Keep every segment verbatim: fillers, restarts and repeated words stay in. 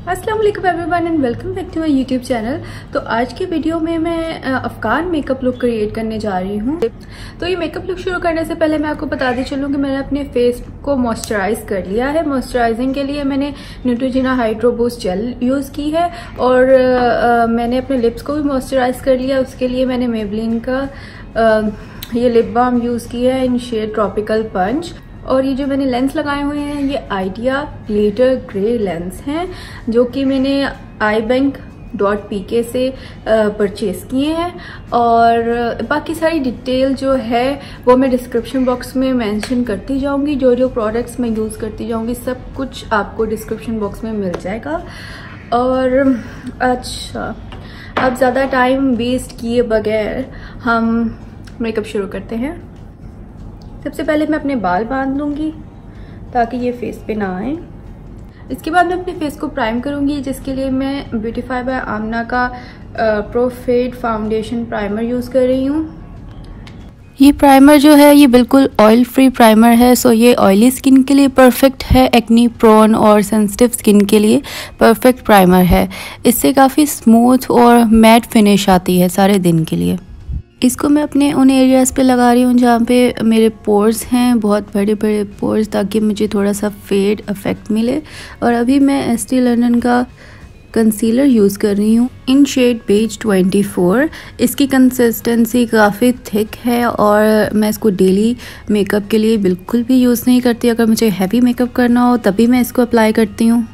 अस्सलाम वालेकुम everyone and welcome back to my YouTube channel. तो आज की वीडियो में मैं अफगान मेकअप लुक क्रिएट करने जा रही हूँ। तो ये मेकअप लुक शुरू करने से पहले मैं आपको बताती चलूँ कि मैंने अपने फेस को मॉइस्चराइज कर लिया है। मॉइस्चराइजिंग के लिए मैंने Neutrogena hydro boost gel use की है और आ, मैंने अपने लिप्स को भी मॉइस्चराइज कर लिया। उसके लिए मैंने मेबलिन का आ, ये लिप बाम यूज़ किया है इन शेड ट्रॉपिकल पंच। और ये जो मैंने लेंस लगाए हुए हैं ये आइडिया ग्लिटर ग्रे लेंस हैं जो कि मैंने आई बैंक डॉट पी के से परचेज किए हैं। और बाकी सारी डिटेल जो है वो मैं डिस्क्रिप्शन बॉक्स में मेंशन करती जाऊंगी। जो जो प्रोडक्ट्स मैं यूज़ करती जाऊंगी सब कुछ आपको डिस्क्रिप्शन बॉक्स में मिल जाएगा। और अच्छा, अब ज़्यादा टाइम वेस्ट किए बगैर हम मेकअप शुरू करते हैं। सबसे पहले मैं अपने बाल बांध लूँगी ताकि ये फेस पे ना आए। इसके बाद मैं अपने फेस को प्राइम करूँगी, जिसके लिए मैं ब्यूटीफाई बाय आमना का pro fade foundation primer use कर रही हूँ। ये प्राइमर जो है ये बिल्कुल ऑयल फ्री प्राइमर है, सो ये ऑयली स्किन के लिए परफेक्ट है, एक्नी प्रोन और सेंसिटिव स्किन के लिए परफेक्ट प्राइमर है। इससे काफ़ी स्मूथ और मैट फिनिश आती है सारे दिन के लिए। इसको मैं अपने उन एरियाज़ पे लगा रही हूँ जहाँ पे मेरे पोर्स हैं, बहुत बड़े बड़े पोर्स, ताकि मुझे थोड़ा सा फेड इफेक्ट मिले। और अभी मैं एस्टी लंडन का कंसीलर यूज़ कर रही हूँ in shade beige twenty four. इसकी कंसिस्टेंसी काफ़ी थिक है और मैं इसको डेली मेकअप के लिए बिल्कुल भी यूज़ नहीं करती। अगर मुझे हैवी मेकअप करना हो तभी मैं इसको अप्लाई करती हूँ।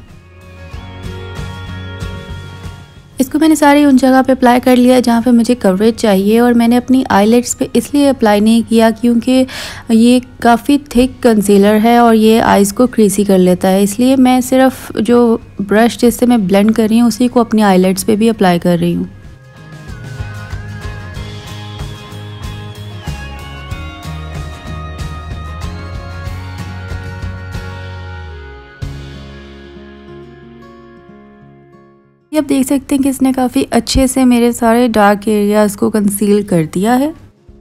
इसको मैंने सारी उन जगह पे अप्लाई कर लिया जहाँ पे मुझे कवरेज चाहिए। और मैंने अपनी आईलेट्स पे इसलिए अप्लाई नहीं किया क्योंकि ये काफ़ी थिक कंसीलर है और ये आईज़ को क्रीसी कर लेता है, इसलिए मैं सिर्फ जो ब्रश जिससे मैं ब्लेंड कर रही हूँ उसी को अपनी आईलेट्स पे भी अप्लाई कर रही हूँ। आप देख सकते हैं कि इसने काफ़ी अच्छे से मेरे सारे डार्क एरियाज़ को कंसील कर दिया है।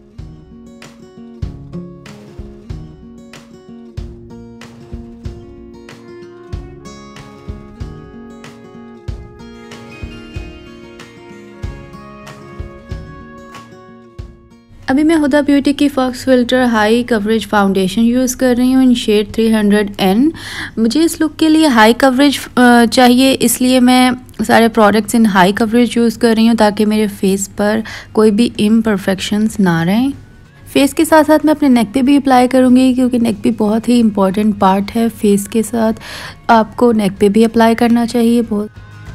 अभी मैं हुदा ब्यूटी की faux filter high coverage foundation use कर रही हूँ in shade three hundred N. मुझे इस लुक के लिए हाई कवरेज चाहिए, इसलिए मैं सारे products in high coverage use कर रही हूँ ताकि मेरे फेस पर कोई भी इम्परफेक्शंस ना रहें। फेस के साथ साथ मैं अपने नेक पे भी अप्लाई करूँगी क्योंकि नेक भी बहुत ही इम्पॉर्टेंट पार्ट है फेस के साथ। आपको नेक पे भी अप्लाई करना चाहिए बहुत।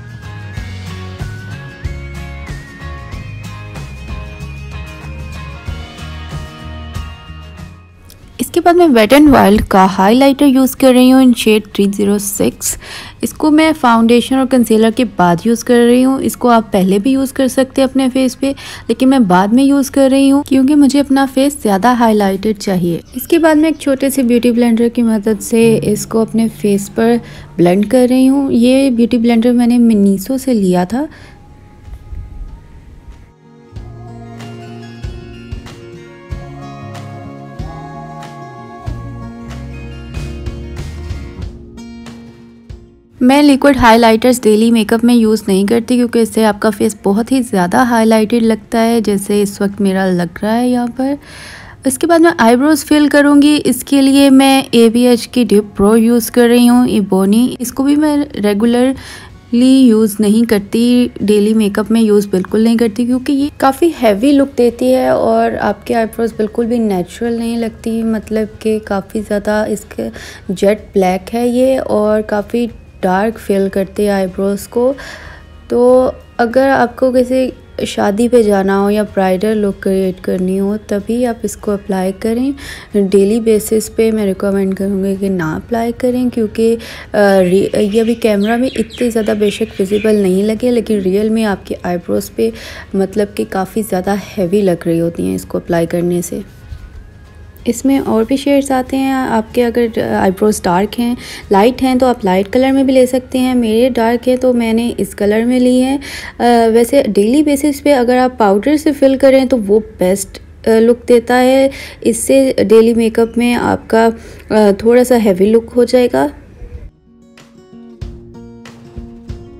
इसके बाद मैं वेट एंड वाइल्ड का हाइलाइटर यूज़ कर रही हूँ in shade three zero six. इसको मैं फाउंडेशन और कंसीलर के बाद यूज़ कर रही हूँ। इसको आप पहले भी यूज़ कर सकते हैं अपने फेस पे, लेकिन मैं बाद में यूज़ कर रही हूँ क्योंकि मुझे अपना फेस ज़्यादा हाइलाइटेड चाहिए। इसके बाद मैं एक छोटे से ब्यूटी ब्लेंडर की मदद से इसको अपने फेस पर ब्लेंड कर रही हूँ। ये ब्यूटी ब्लेंडर मैंने मिनीसो से लिया था। मैं लिक्विड हाइलाइटर्स डेली मेकअप में यूज़ नहीं करती क्योंकि इससे आपका फेस बहुत ही ज़्यादा हाइलाइटेड लगता है, जैसे इस वक्त मेरा लग रहा है यहाँ पर। इसके बाद मैं आईब्रोज़ फिल करूँगी। इसके लिए मैं ए बी एच की डिप प्रो यूज़ कर रही हूँ इबोनी। इसको भी मैं रेगुलरली यूज़ नहीं करती, डेली मेकअप में यूज़ बिल्कुल नहीं करती क्योंकि ये काफ़ी हैवी लुक देती है और आपके आईब्रोज़ बिल्कुल भी नेचुरल नहीं लगती। मतलब कि काफ़ी ज़्यादा इसके जेट ब्लैक है ये और काफ़ी डार्क फिल करते हैं आईब्रोज़ को। तो अगर आपको किसी शादी पे जाना हो या ब्राइडल लुक क्रिएट करनी हो तभी आप इसको अप्लाई करें। डेली बेसिस पे मैं रिकमेंड करूँगी कि ना अप्लाई करें क्योंकि ये अभी कैमरा में इतने ज़्यादा बेशक विजिबल नहीं लगे, लेकिन रियल में आपके आईब्रोज़ पे मतलब कि काफ़ी ज़्यादा हैवी लग रही होती हैं इसको अप्लाई करने से। इसमें और भी शेड्स आते हैं। आपके अगर आईब्रोज डार्क हैं, लाइट हैं तो आप लाइट कलर में भी ले सकते हैं। मेरे डार्क है तो मैंने इस कलर में ली है। वैसे डेली बेसिस पे अगर आप पाउडर से फिल करें तो वो बेस्ट लुक देता है। इससे डेली मेकअप में आपका थोड़ा सा हैवी लुक हो जाएगा।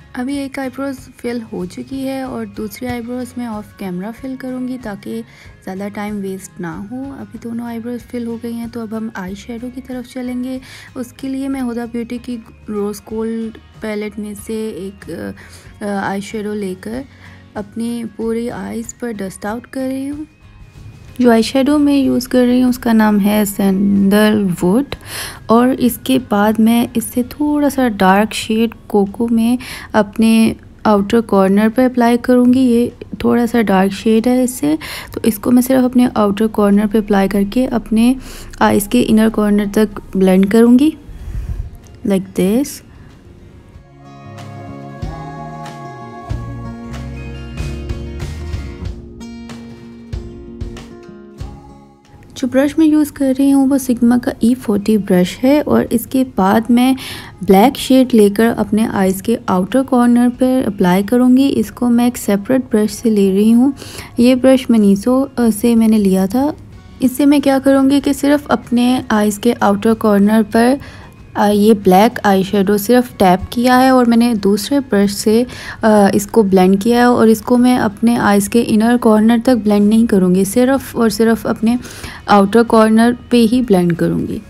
अभी एक आईब्रोज फिल हो चुकी है और दूसरी आईब्रोज मैं ऑफ कैमरा फिल करूँगी ताकि ज़्यादा टाइम वेस्ट ना हो। अभी दोनों आईब्रोज फिल हो गई हैं तो अब हम आई शेडो की तरफ चलेंगे। उसके लिए मैं हुदा ब्यूटी की रोज़ गोल्ड पैलेट में से एक आई शेडो लेकर अपनी पूरी आईज़ पर डस्ट आउट कर रही हूँ। जो आई शेडो मैं यूज़ कर रही हूँ उसका नाम है सैंडलवुड और इसके बाद मैं इससे थोड़ा सा डार्क शेड कोको में अपने आउटर कॉर्नर पर अप्लाई करूँगी। ये थोड़ा सा डार्क शेड है इससे, तो इसको मैं सिर्फ अपने आउटर कॉर्नर पे अप्लाई करके अपने आईज़ के इनर कॉर्नर तक ब्लेंड करूँगी लाइक दिस। जो ब्रश मैं यूज़ कर रही हूँ वो सिग्मा का ई फोर्टी ब्रश है और इसके बाद मैं ब्लैक शेड लेकर अपने आईज़ के आउटर कॉर्नर पर अप्लाई करूँगी। इसको मैं एक सेपरेट ब्रश से ले रही हूँ। ये ब्रश मनीसो से मैंने लिया था। इससे मैं क्या करूँगी कि सिर्फ अपने आईज़ के आउटर कॉर्नर पर ये ब्लैक आई शेडो सिर्फ टैप किया है और मैंने दूसरे ब्रश से इसको ब्लेंड किया है और इसको मैं अपने आईज़ के इनर कॉर्नर तक ब्लेंड नहीं करूँगी, सिर्फ और सिर्फ अपने आउटर कॉर्नर पे ही ब्लेंड करूँगी।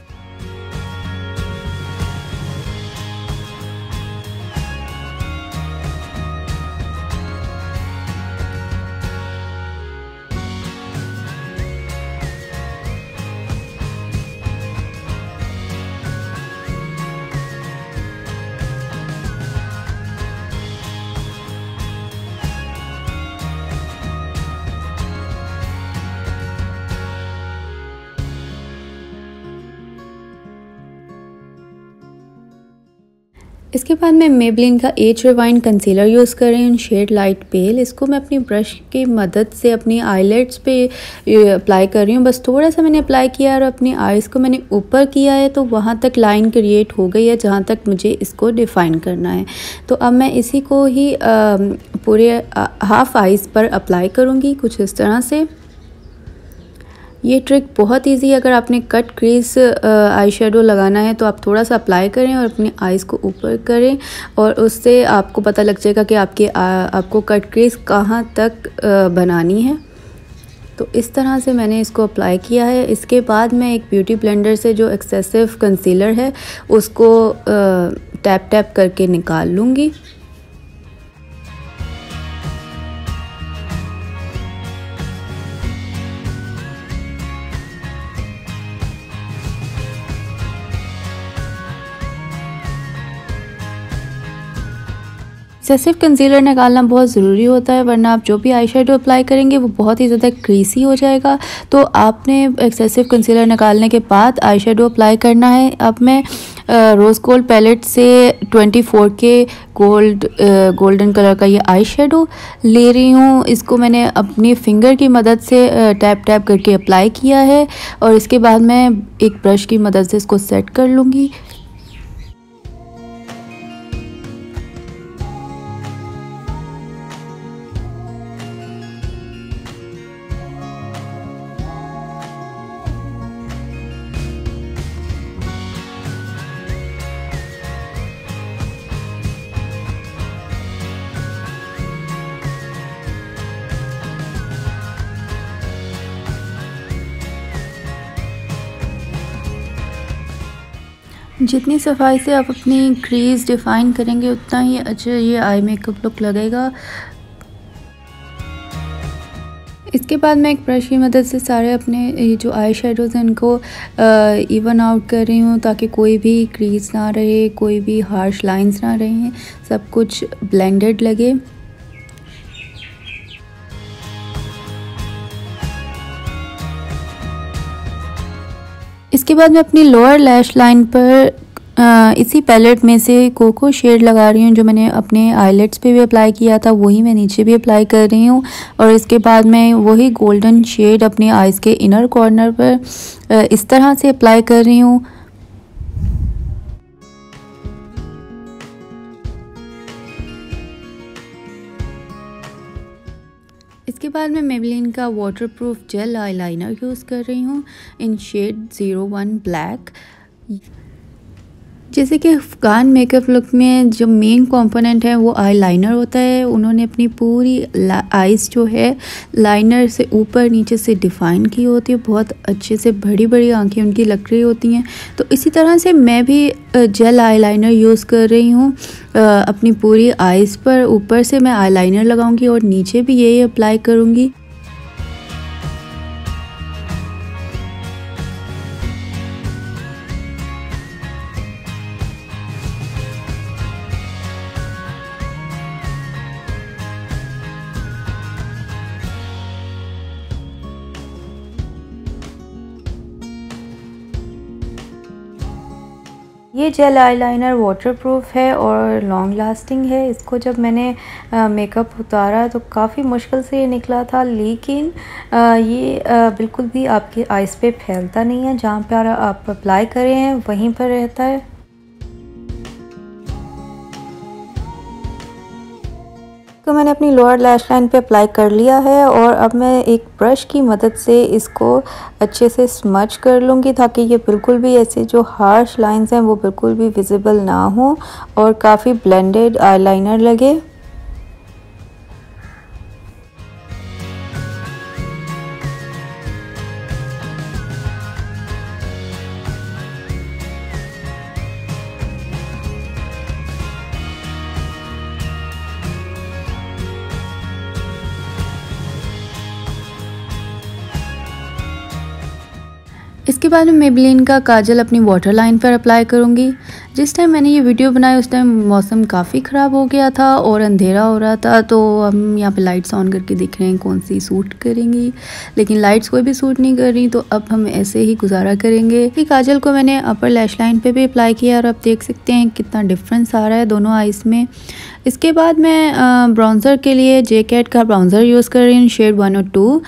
इसके बाद मैं मेबलिन का एज रिवाइंड कंसीलर यूज़ कर रही हूँ शेड लाइट पेल। इसको मैं अपनी ब्रश की मदद से अपनी आईलेट्स पे अप्लाई कर रही हूँ। बस थोड़ा सा मैंने अप्लाई किया और अपनी आईज़ को मैंने ऊपर किया है तो वहाँ तक लाइन क्रिएट हो गई है जहाँ तक मुझे इसको डिफ़ाइन करना है। तो अब मैं इसी को ही आ, पूरे हाफ आईज़ पर अप्लाई करूँगी कुछ इस तरह से। ये ट्रिक बहुत इजी है। अगर आपने कट क्रीज आई शेडो लगाना है तो आप थोड़ा सा अप्लाई करें और अपनी आईज़ को ऊपर करें और उससे आपको पता लग जाएगा कि आपके आ, आपको कट क्रीज कहाँ तक आ, बनानी है। तो इस तरह से मैंने इसको अप्लाई किया है। इसके बाद मैं एक ब्यूटी ब्लेंडर से जो एक्सेसिव कंसीलर है उसको आ, टैप टैप करके निकाल लूँगी। एक्सेसिव कंसीलर निकालना बहुत ज़रूरी होता है वरना आप जो भी आई शेडो अप्लाई करेंगे वो बहुत ही ज़्यादा क्रीसी हो जाएगा। तो आपने एक्सेसिव कंसीलर निकालने के बाद आई शेडो अप्लाई करना है। अब मैं रोज़ गोल्ड पैलेट से twenty four K gold golden colour का ये आई शेडो ले रही हूँ। इसको मैंने अपनी फिंगर की मदद से टैप टैप करके अप्लाई किया है और इसके बाद मैं एक ब्रश की मदद से इसको सेट कर लूँगी। जितनी सफाई से आप अपनी क्रीज डिफ़ाइन करेंगे उतना ही अच्छा ये आई मेकअप लुक लगेगा। इसके बाद मैं एक ब्रश की मदद से सारे अपने ये जो आई शेडोज़ हैं इनको इवन आउट कर रही हूँ ताकि कोई भी क्रीज ना रहे, कोई भी हार्श लाइंस ना रहे, सब कुछ ब्लेंडेड लगे। इसके बाद मैं अपनी लोअर लैश लाइन पर आ, इसी पैलेट में से कोको शेड लगा रही हूँ जो मैंने अपने आईलेट्स पे भी अप्लाई किया था, वही मैं नीचे भी अप्लाई कर रही हूँ। और इसके बाद मैं वही गोल्डन शेड अपने आईज़ के इनर कॉर्नर पर आ, इस तरह से अप्लाई कर रही हूँ। इसके बाद मैं मेबलिन का वाटरप्रूफ जेल आईलाइनर यूज़ कर रही हूँ in shade zero one black. जैसे कि अफ़गान मेकअप लुक में जो मेन कंपोनेंट है वो आई लाइनर होता है। उन्होंने अपनी पूरी आइज़ जो है लाइनर से ऊपर नीचे से डिफ़ाइन की होती है, बहुत अच्छे से बड़ी बड़ी आंखें उनकी लग रही होती हैं। तो इसी तरह से मैं भी जेल आई लाइनर यूज़ कर रही हूँ अपनी पूरी आइज़ पर। ऊपर से मैं आई लाइनर लगाऊँगी और नीचे भी यही अप्लाई करूँगी। ये जेल आईलाइनर वाटरप्रूफ है और लॉन्ग लास्टिंग है। इसको जब मैंने मेकअप उतारा तो काफ़ी मुश्किल से ये निकला था, लेकिन आ, ये आ, बिल्कुल भी आपके आइज़ पे फैलता नहीं है। जहाँ पर आप अप्लाई करें हैं वहीं पर रहता है। तो मैंने अपनी लोअर लैश लाइन पे अप्लाई कर लिया है और अब मैं एक ब्रश की मदद से इसको अच्छे से स्मच कर लूँगी ताकि ये बिल्कुल भी ऐसे जो हार्श लाइंस हैं वो बिल्कुल भी विजिबल ना हो और काफ़ी ब्लेंडेड आईलाइनर लगे। इसके बाद मैं मेबेलिन का काजल अपनी वाटर लाइन पर अप्लाई करूँगी। जिस टाइम मैंने ये वीडियो बनाई उस टाइम मौसम काफ़ी ख़राब हो गया था और अंधेरा हो रहा था, तो हम यहाँ पे लाइट्स ऑन करके देख रहे हैं कौन सी सूट करेंगी, लेकिन लाइट्स कोई भी सूट नहीं कर रही, तो अब हम ऐसे ही गुजारा करेंगे। ये काजल को मैंने अपर लैश लाइन पे भी अप्लाई किया और अब देख सकते हैं कितना डिफरेंस आ रहा है दोनों आइज़ में। इसके बाद मैं ब्राउज़र के लिए जे कैट का ब्राउज़र यूज़ कर रही हूँ, शेड वन और टू।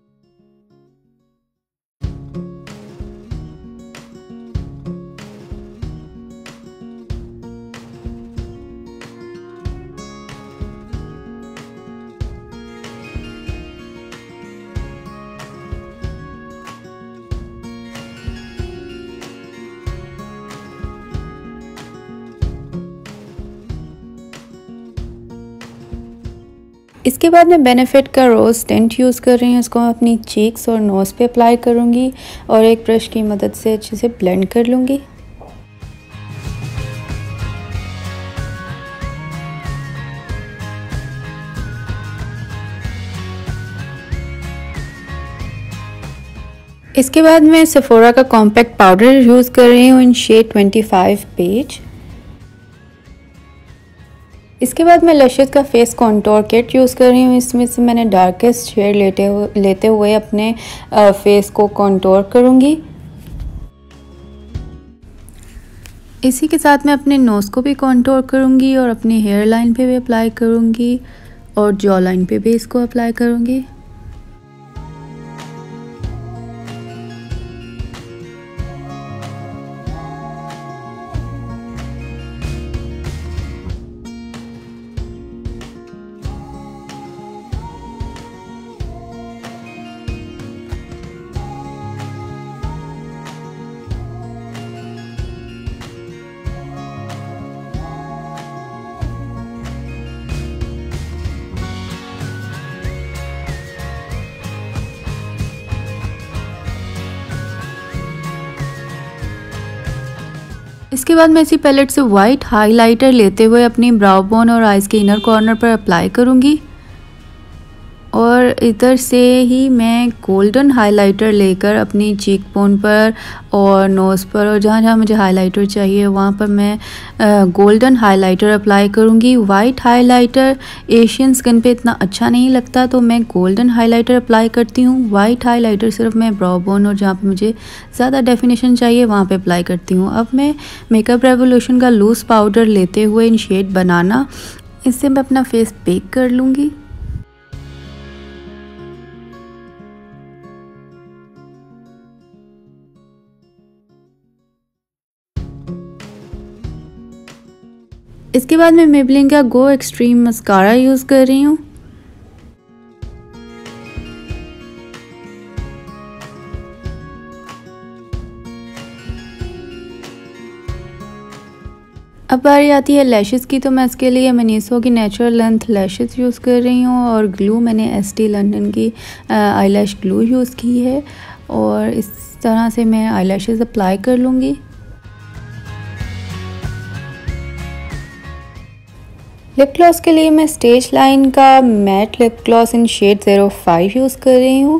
इसके बाद मैं बेनिफिट का रोज़ टेंट यूज़ कर रही हूँ। इसको मैं अपनी चीक्स और नोज़ पे अप्लाई करूँगी और एक ब्रश की मदद से अच्छे से ब्लेंड कर लूँगी। इसके बाद मैं सेफोरा का कॉम्पैक्ट पाउडर यूज़ कर रही हूँ in shade twenty five beige. इसके बाद मैं लशेस का फेस कॉन्टोर किट यूज़ कर रही हूँ। इसमें से मैंने डार्केस्ट शेड लेते हुए लेते हुए अपने आ, फेस को कॉन्टोर करूँगी। इसी के साथ मैं अपने नोज़ को भी कॉन्टोर करूँगी और अपनी हेयर लाइन पे भी अप्लाई करूँगी और जॉ लाइन पे भी इसको अप्लाई करूँगी। इसके बाद मैं इसी पैलेट से वाइट हाइलाइटर लेते हुए अपनी ब्राउ बोन और आइज़ के इनर कॉर्नर पर अप्लाई करूँगी और इधर से ही मैं गोल्डन हाइलाइटर लेकर अपनी चीक बोन पर और नोज़ पर और जहाँ जहाँ मुझे हाइलाइटर चाहिए वहाँ पर मैं गोल्डन हाइलाइटर अप्लाई करूँगी। वाइट हाइलाइटर एशियन स्किन पे इतना अच्छा नहीं लगता, तो मैं गोल्डन हाइलाइटर अप्लाई करती हूँ। वाइट हाइलाइटर सिर्फ मैं ब्राउ बोन और जहाँ पे मुझे ज़्यादा डेफिनेशन चाहिए वहाँ पे अप्लाई करती हूँ। अब मैं मेकअप रेवोल्यूशन का लूज़ पाउडर लेते हुए इन शेड बनाना, इससे मैं अपना फेस बेक कर लूँगी। इसके बाद मैं मेबेलिन का गो एक्सट्रीम मस्कारा यूज़ कर रही हूँ। अब बारी आती है लैशेस की, तो मैं इसके लिए मनीसो की नेचुरल लेंथ लैशेस यूज़ कर रही हूँ और ग्लू मैंने एसटी लंदन की आई लैश ग्लू यूज़ की है और इस तरह से मैं आई लैशेस अप्लाई कर लूँगी। लिप ग्लॉस के लिए मैं स्टेज लाइन का matte lip gloss in shade zero five use कर रही हूँ।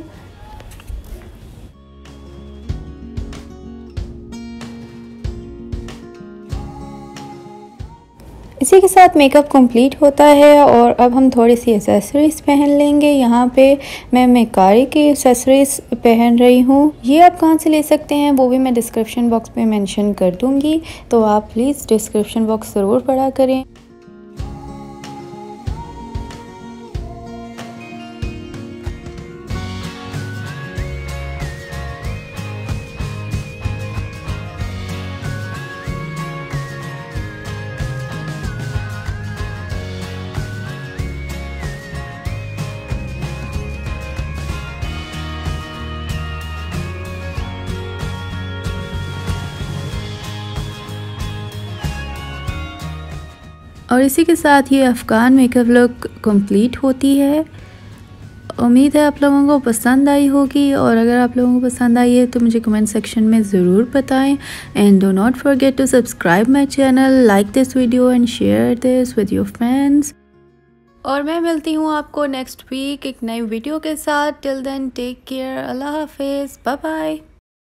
इसी के साथ मेकअप कंप्लीट होता है और अब हम थोड़ी सी एक्सेसरीज़ पहन लेंगे। यहाँ पे मैं मेकारी की एक्सेसरीज़ पहन रही हूँ। ये आप कहाँ से ले सकते हैं वो भी मैं डिस्क्रिप्शन बॉक्स में मेंशन कर दूँगी, तो आप प्लीज़ डिस्क्रिप्शन बॉक्स ज़रूर पढ़ा करें। और इसी के साथ ये अफ़गान मेकअप लुक कंप्लीट होती है। उम्मीद है आप लोगों को पसंद आई होगी, और अगर आप लोगों को पसंद आई है तो मुझे कमेंट सेक्शन में ज़रूर बताएं। And do not forget to subscribe my channel, like this video and share this with your friends. और मैं मिलती हूँ आपको नेक्स्ट वीक एक नई वीडियो के साथ। टिल देन टेक केयर, अल्लाह हाफिज़, बाय बाय।